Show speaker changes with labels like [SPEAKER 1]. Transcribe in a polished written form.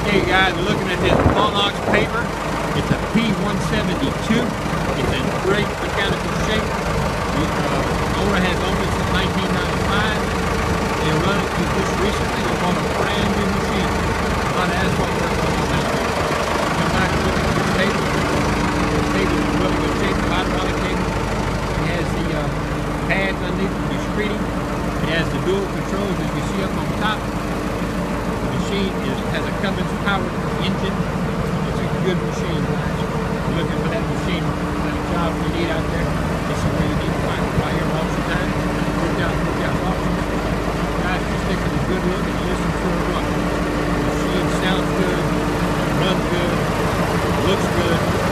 [SPEAKER 1] Okay, guys, we're looking at this Monox paper. It's a P172. It's in great mechanical shape. The owner has owned it since 1995. They're running it just recently. They bought a brand new machine. A lot of asphalt work going on out there. Come back and look at this table. This table is in really good shape. The hydraulic table. It has the pads underneath for your screening. It has the dual controls as you see up on top. The machine has a Cummins powered engine. It's a good machine, guys. You're looking for that machine, that job you need out there. This is where you need to find it right here all the time. Look out, auction. Guys, just take a good look and listen to it run. The machine sounds good, runs good, looks good.